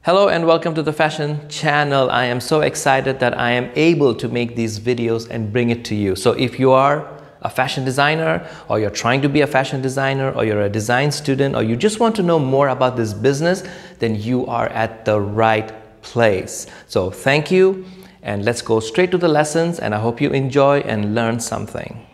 Hello and welcome to the fashion channel. I am so excited that I am able to make these videos and bring it to you. So if you are a fashion designer, or you're trying to be a fashion designer, or you're a design student, or you just want to know more about this business, then you are at the right place. So thank you, and let's go straight to the lessons, and I hope you enjoy and learn something.